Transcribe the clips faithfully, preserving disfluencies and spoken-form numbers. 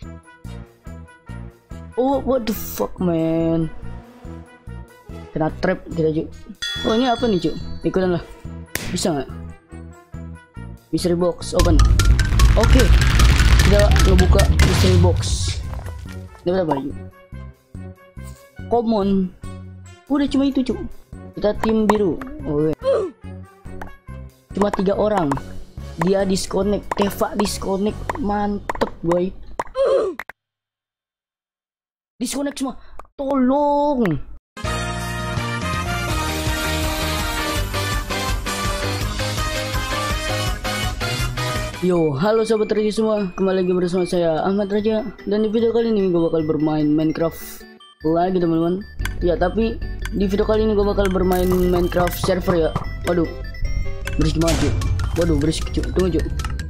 Oh, what the fuck, man. Kena trap kita, Cuk. Oh, ini apa nih, Cuk? Ikutan lah. Bisa nggak? Mystery box open. Oke. Okay. Kita ngebuka mystery box. Dapat apa, Cuk? Common. Udah cuma itu, Cuk. Kita tim biru. Oh, okay. Cuma tiga orang. Dia disconnect, Teva disconnect. Mantep, boy. Disconnect semua. Tolong. Yo, halo sobat Raja semua, kembali lagi bersama saya Ahmad Raja. Dan di video kali ini gue bakal bermain Minecraft lagi, teman-teman. Ya, tapi di video kali ini gue bakal bermain Minecraft server ya. Waduh, berisik banget, cuy. Waduh, berisik, cuy. Tunggu, cuy.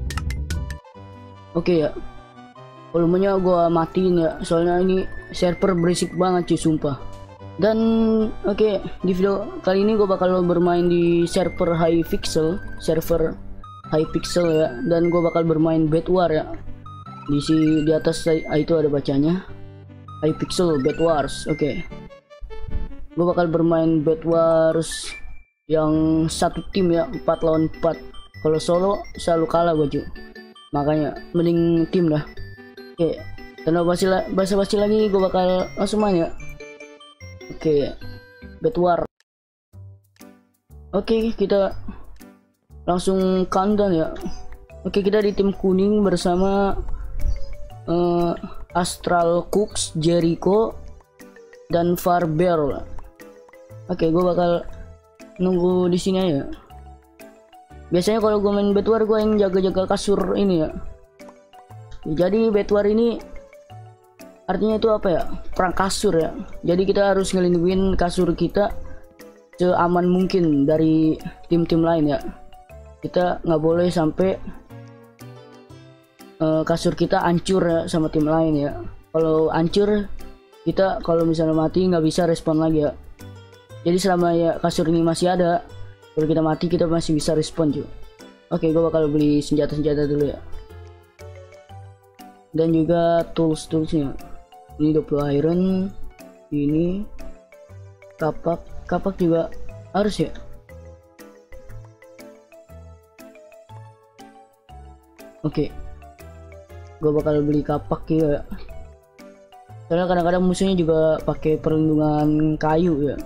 Oke ya, volumenya gue matiin ya, soalnya ini server berisik banget, cuy, sumpah. Dan oke, okay, di video kali ini gue bakal bermain di server Hypixel, server Hypixel ya, dan gue bakal bermain Bed War ya. Di si di atas itu ada bacanya Hypixel Bed Wars. Oke, okay. Gue bakal bermain Bed Wars yang satu tim ya, empat lawan empat. Kalau solo selalu kalah gue, cuy. Makanya mending tim dah. Oke, okay. Tanpa basa-basi lagi gue bakal langsung main ya. Oke, okay. Bed War. Oke, okay, kita langsung countdown ya. Oke, kita di tim kuning bersama uh, Astral Cooks, Jericho, dan Farber. Oke, gue bakal nunggu di sini aja. Biasanya kalau gue main Bed War gue yang jaga-jaga kasur ini ya. Jadi Bed War ini artinya itu apa ya? Perang kasur ya. Jadi kita harus ngelindungin kasur kita seaman mungkin dari tim-tim lain ya. Kita nggak boleh sampai uh, kasur kita hancur ya sama tim lain ya. Kalau hancur, kita kalau misalnya mati nggak bisa respon lagi ya. Jadi selama ya kasur ini masih ada, kalau kita mati kita masih bisa respon, cuy. Oke, gue bakal beli senjata-senjata dulu ya. Dan juga tools-toolsnya. Ini dua puluh iron, ini kapak, kapak juga harus ya. Oke, okay. Gue bakal beli kapak ya. Soalnya kadang-kadang musuhnya juga pakai perlindungan kayu ya.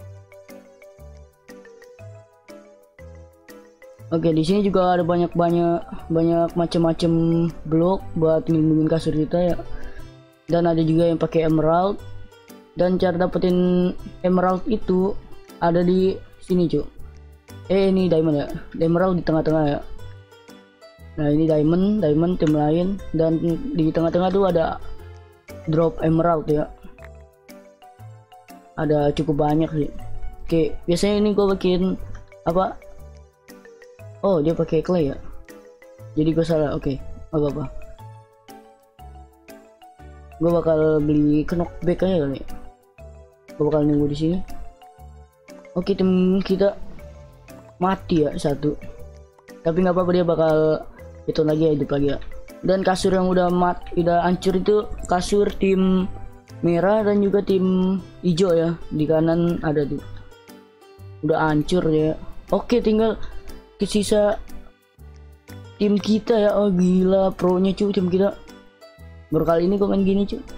Oke, okay, di sini juga ada banyak-banyak banyak macam-macam blok buat melindungi kasur kita ya. Dan ada juga yang pakai emerald. Dan cara dapetin emerald itu ada di sini, cuy. Eh, ini diamond ya. Emerald di tengah-tengah ya. Nah, ini diamond, diamond tim lain, dan di tengah-tengah tuh ada drop emerald ya. Ada cukup banyak sih. Oke, biasanya ini gue bikin apa? Oh, dia pakai clay ya. Jadi gue salah. Oke, apa-apa. Gue bakal beli knockback aja kali. Gue bakal nunggu di sini. Oke, tim kita mati ya satu. Tapi nggak apa-apa, dia bakal itu lagi ya, hidup lagi ya. Dan kasur yang udah mat udah hancur itu kasur tim merah dan juga tim hijau ya. Di kanan ada tuh, udah hancur ya. Oke, tinggal sisa tim kita ya. Oh gila, pro nya cuy tim kita. Baru kali ini gue main gini cuy.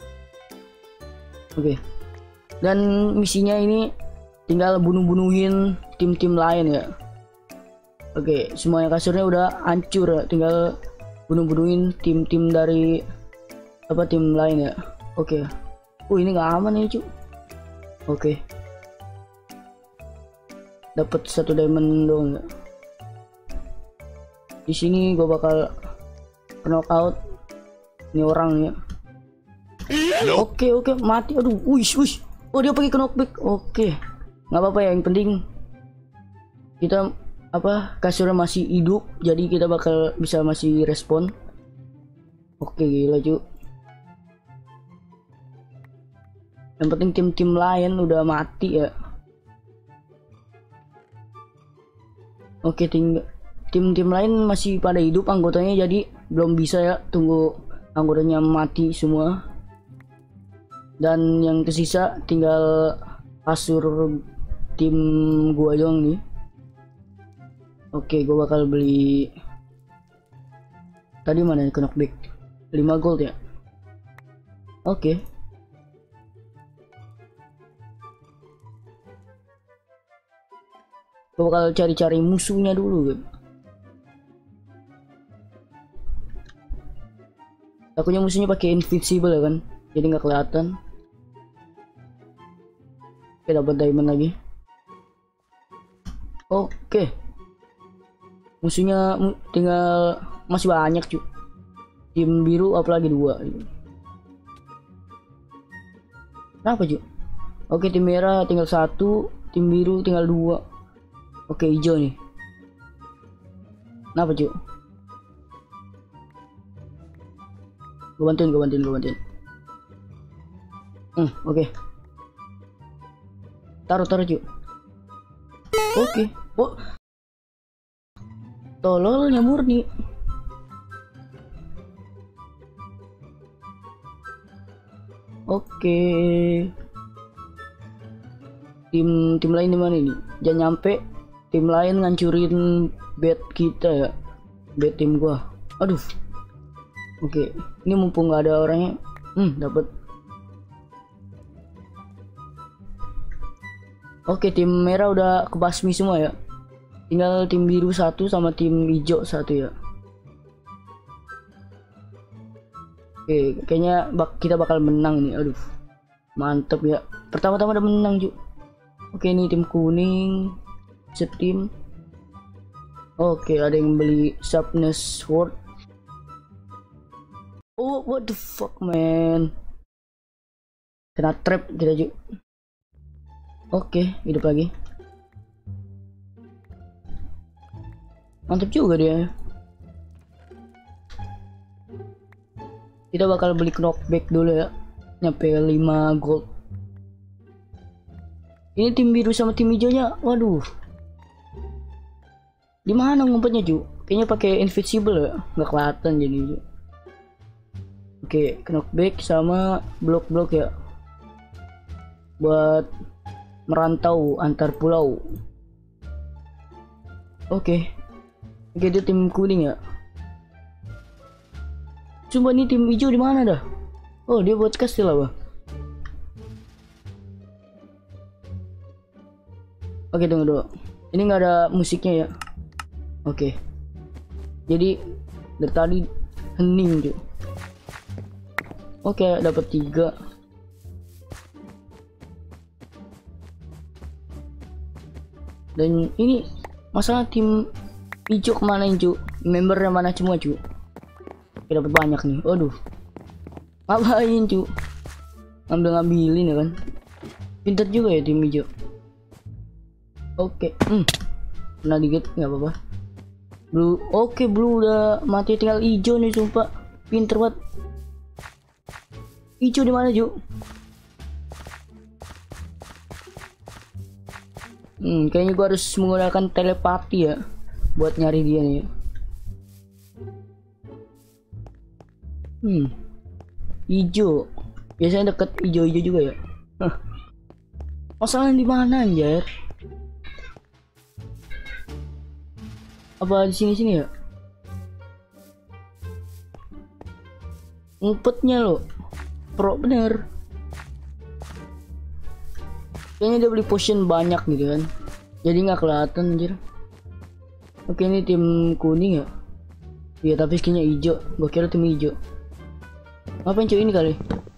Oke, dan misinya ini tinggal bunuh-bunuhin tim-tim lain ya. Oke, semuanya kasurnya udah hancur ya, tinggal bunuh-bunuhin tim-tim dari apa tim lain ya. Oke. Oh, ini nggak aman ya, cuy. Oke. Dapat satu diamond dong ya. Di sini gue bakal knockout ini orang ya. Oke, oke, mati. Aduh, wush, wush. Oh, dia pakai knockback. Oke. Nggak apa-apa ya, yang penting kita apa kasurnya masih hidup, jadi kita bakal bisa masih respon. Oke, gila cuy. Yang penting tim-tim lain udah mati ya. Oke, tinggal tim-tim lain masih pada hidup anggotanya, jadi belum bisa ya. Tunggu anggotanya mati semua. Dan yang tersisa tinggal kasur tim gua doang nih. Oke, gua bakal beli. Tadi mana knockback? lima gold ya. Oke. Gua bakal cari-cari musuhnya dulu kan. Takutnya musuhnya pakai invincible ya kan, jadi nggak kelihatan. Oke, dapat diamond lagi. Oke, musuhnya tinggal masih banyak cuy. Tim biru apalagi dua. Kenapa cuy? Oke, tim merah tinggal satu, tim biru tinggal dua. Oke, hijau nih. Kenapa cuy? Gue bantuin, gue bantuin, gue bantuin. Hmm, oke. Okay. Taruh, taruh cuy. Oke. Okay. Oh, tololnya murni. Oke. Okay. Tim tim lain di mana ini? Jangan nyampe tim lain ngancurin bed kita ya. Bed tim gua. Aduh. Oke, okay. Ini mumpung nggak ada orangnya. Hmm, dapat. Oke, okay, tim merah udah kebasmi semua ya. Tinggal tim biru satu sama tim hijau satu ya. Oke, okay, kayaknya bak kita bakal menang nih. Aduh, mantep ya. Pertama-tama udah menang juga. Oke, okay, ini tim kuning, setim. Oke, okay, ada yang beli sharpness sword. Oh, what the fuck man. Kena trap kita juga. Oke, hidup lagi. Mantap juga dia. Kita bakal beli knockback dulu ya. Nyampe lima gold. Ini tim biru sama tim hijaunya. Waduh. Di mana ngumpetnya, Ju? Kayaknya pakai invincible ya. Nggak kelihatan jadi, Ju. Oke, knockback sama blok-blok ya. Buat merantau antar pulau. Oke. Oke, dia tim kuning ya. Coba nih tim hijau di mana dah? Oh, dia buat kastil apa? Oke, tunggu dulu. Ini nggak ada musiknya ya. Oke. Jadi dari tadi hening tuh. Oke, dapat tiga. Dan ini masalah tim hijau kemana cu? Membernya mana semua cu? Oke, dapat banyak nih. Waduh, ngapain cu? Ngambil ngambilin ya kan? Pintar juga ya tim hijau. Oke, hmm, pernah dikit nggak apa-apa. Blue, oke blue udah mati, tinggal hijau nih sumpah. Pinter banget. Hijau di mana cu? Hmm, kayaknya gua harus menggunakan telepati ya buat nyari dia nih. Hmm, hijau. Biasanya deket hijau-hijau juga ya. Hah. Masalahnya di mana anjir? Apa di sini-sini ya? Ngumpetnya lo, pro bener. Kayaknya dia beli potion banyak gitu kan, jadi nggak kelihatan anjir. Oke, ini tim kuning ya. Iya, tapi skinnya hijau. Gua kira tim hijau. Ngapain cuy ini kali?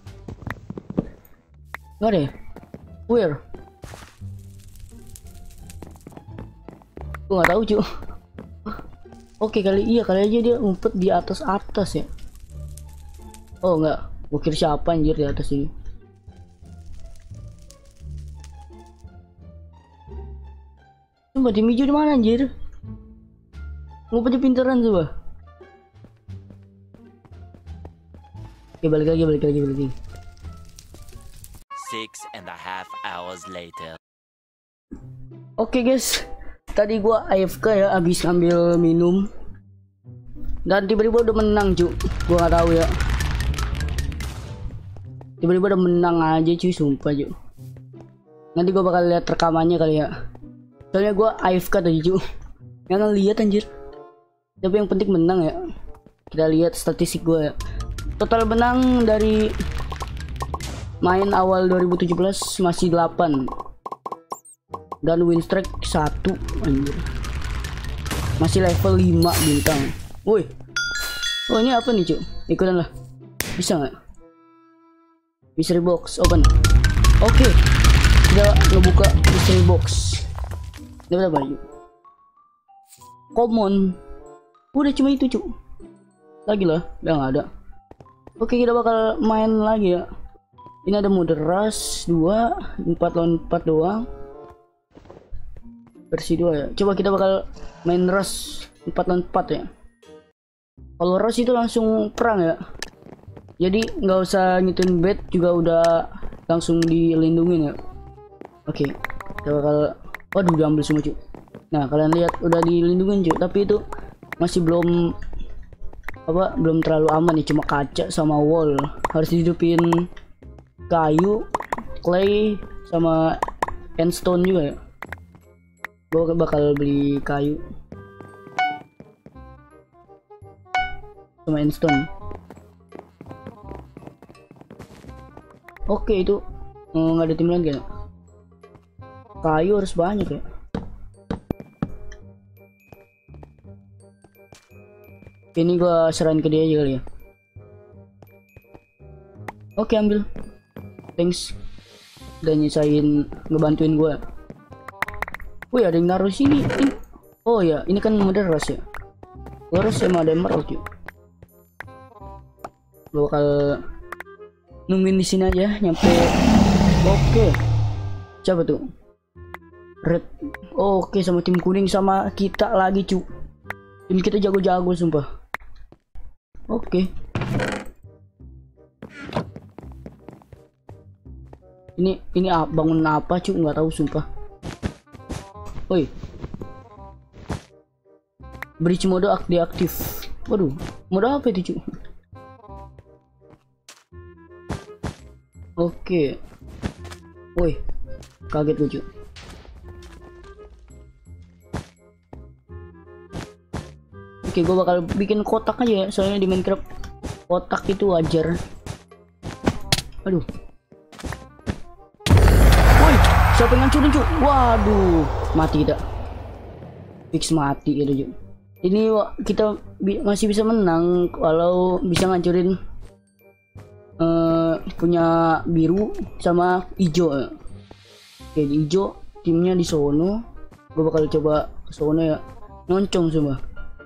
Nggak ada ya? Where? Gua nggak tahu cuy. Oke, kali iya kali aja dia ngumpet di atas atas ya. Oh enggak, gua kira siapa anjir di atas ini. Coba tim hijau di mana anjir? Ngumpetnya pinteran coba. Oke, balik lagi, balik lagi, balik lagi. Six and a half hours later. Oke guys, tadi gua A F K ya, habis ngambil minum. Dan tiba-tiba udah menang cu. Gua nggak tahu ya. Tiba-tiba udah menang aja cuy, sumpah cuy. Nanti gua bakal lihat rekamannya kali ya. Soalnya gua A F K tadi cuy. Jangan lihat anjir. Tapi yang penting menang ya. Kita lihat statistik gua ya. Total menang dari main awal dua ribu tujuh belas masih delapan. Dan win streak satu anjir. Masih level lima bintang. Woi. Oh ini apa nih cuy? Ikutan lah. Bisa nggak? Mystery box open. Oke. Okay. Kita ngebuka mystery box. Dapat apa cuy? Common. Udah cuma itu cuy. Lagi lah, udah nggak ada. Oke, kita bakal main lagi ya. Ini ada mode rush dua, empat lawan empat doang. Versi dua ya. Coba kita bakal main rush empat lawan empat ya. Kalau rush itu langsung perang ya. Jadi nggak usah nyetun bed juga udah langsung dilindungin ya. Oke, kita bakal waduh diambil semua cuy. Nah, kalian lihat udah dilindungin cuy, tapi itu masih belum apa belum terlalu aman nih, cuma kaca sama wall. Harus dihidupin kayu, clay sama endstone juga ya. Gue bakal beli kayu sama endstone. Oke, itu nggak ada tim lagi ya. Kayu harus banyak ya. Ini gua serahin ke dia aja kali ya. Oke, ambil. Thanks. Udah nyesain ngebantuin gua. Wih, ada yang naruh sini. Ini. Oh ya, ini kan mode rush ya. Gua rush sama ada emerald cuy. Gua bakal nungguin di sini aja nyampe. Oke. Siapa tuh? Red. Oke, sama tim kuning sama kita lagi cuy. Tim kita jago-jago sumpah. Oke. Ini ini bangun apa cuy, nggak tahu sumpah. Woi. Bridge mode diaktif. Waduh, mode apa itu cuy? Oke. Woi. Kaget gue cuy. Oke, gue bakal bikin kotak aja ya, soalnya di Minecraft kotak itu wajar. Aduh. Woi, siapa yang ngancurin cuy? Waduh, mati kita. Fix mati gitu cuy. Ini kita bi masih bisa menang kalau bisa ngancurin uh, punya biru sama hijau ya. Oke, di hijau timnya di sono. Gue bakal coba ke sono ya. Noncong semua.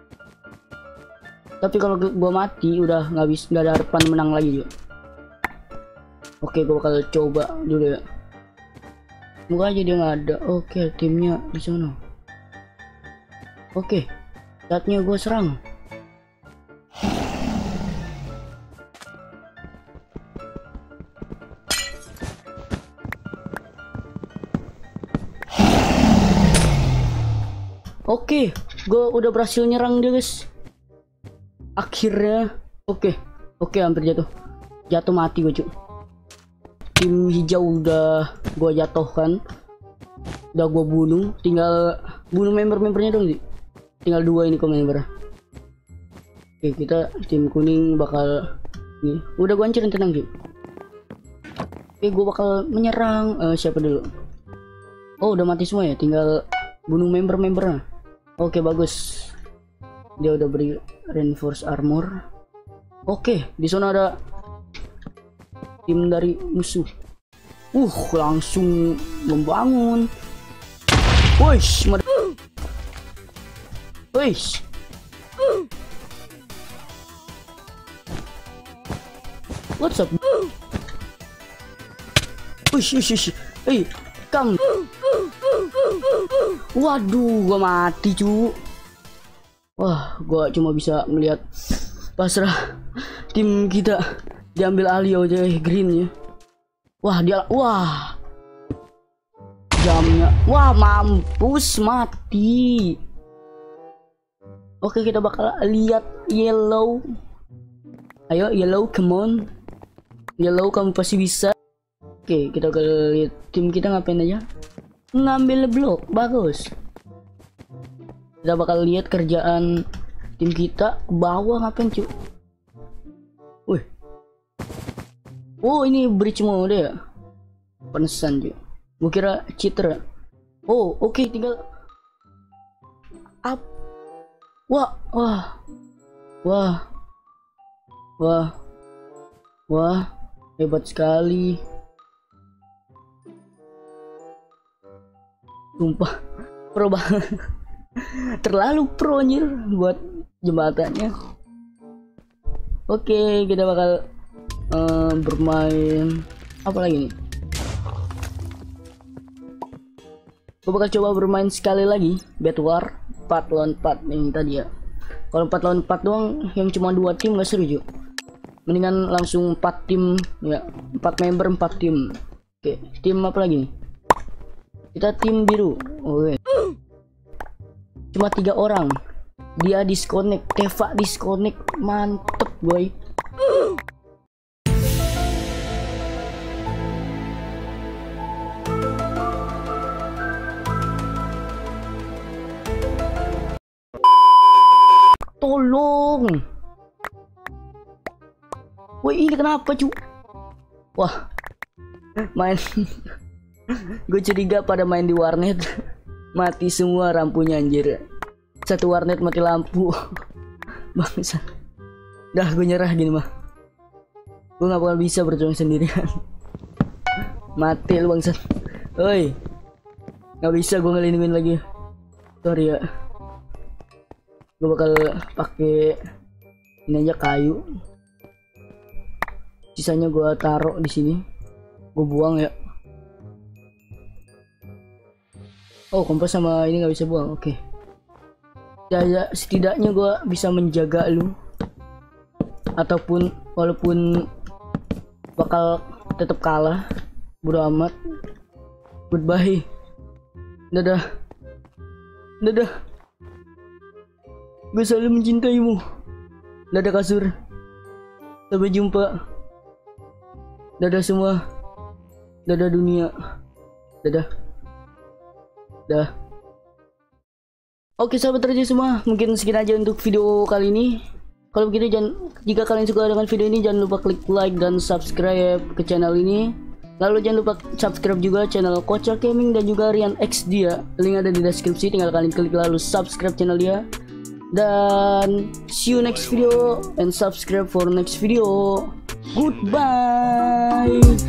Tapi kalau gua mati udah nggak bisa, nggak ada harapan menang lagi juga. Oke, gua bakal coba dulu ya. Semoga aja dia nggak ada. Oke, timnya di sana. Oke, saatnya gua serang. Oke, gua udah berhasil nyerang dia guys. Akhirnya, oke, oke hampir jatuh, jatuh mati gue cuy. Tim hijau udah gue jatuhkan, udah gue bunuh, tinggal bunuh member-membernya dong sih. Tinggal dua ini kok member. Oke, kita tim kuning bakal, nih, udah gue hancurin, tenang cuy. Oke, gue bakal menyerang. Uh, siapa dulu? Oh, udah mati semua ya, tinggal bunuh member-membernya. Oke, bagus. Dia udah beri reinforce armor. Oke, di sana ada tim dari musuh. Uh, langsung membangun. Wush, wush. What's up? Wush, wush, wush. Hey, Kang. Waduh, gua mati cu. Wah, gua cuma bisa melihat pasrah tim kita diambil alih aja greennya. Wah, dia wah. Jamnya. Wah, mampus mati. Oke, kita bakal lihat yellow. Ayo yellow, come on. Yellow, kamu pasti bisa. Oke, kita ke lihat tim kita ngapain aja. Ngambil blok, bagus. Kita bakal lihat kerjaan tim kita ke bawah ngapain cuy. Wih. Oh, ini bridge mode ya. Penesan cuy. Gue kira cheater. Oh, oke, okay, tinggal up. Wah, wah. Wah. Wah. Wah, hebat sekali. Sumpah, pro banget. Terlalu pro anjir buat jembatannya. Oke, kita bakal uh, bermain apa lagi nih? Gue bakal coba bermain sekali lagi Bed War empat lawan empat yang tadi ya. Kalau empat lawan empat doang yang cuma dua tim gak seru juga. Mendingan langsung empat tim ya, empat member empat tim. Oke, tim apa lagi nih? Kita tim biru. Oke. Cuma tiga orang. Dia disconnect, Teva disconnect. Mantep boy. Tolong. Woi, ini kenapa cu? Wah, main. Gue curiga pada main di warnet. Mati semua lampunya anjir. Satu warnet mati lampu. Bangsa. Dah, gue nyerah gini mah. Gue gak bakal bisa berjuang sendirian. Mati lu bangsa. Oi, gak bisa gue ngelindungin lagi. Sorry ya. Gue bakal pakai ini aja, kayu. Sisanya gue taruh di sini. Gue buang ya. Oh, kompas sama ini nggak bisa buang. Oke. Okay. Ya, setidaknya gue bisa menjaga lu. Ataupun walaupun bakal tetap kalah, bodo amat. Goodbye. Dadah. Dadah. Gue selalu mencintaimu. Dadah kasur. Sampai jumpa. Dadah semua. Dadah dunia. Dadah. Dah. Oke sahabat Raja semua, mungkin sekian aja untuk video kali ini. Kalau begitu jangan, jika kalian suka dengan video ini jangan lupa klik like dan subscribe ke channel ini. Lalu jangan lupa subscribe juga channel Kocak Gaming dan juga Rian X dia. Link ada di deskripsi, tinggal kalian klik lalu subscribe channel dia. Dan see you next video and subscribe for next video. Goodbye.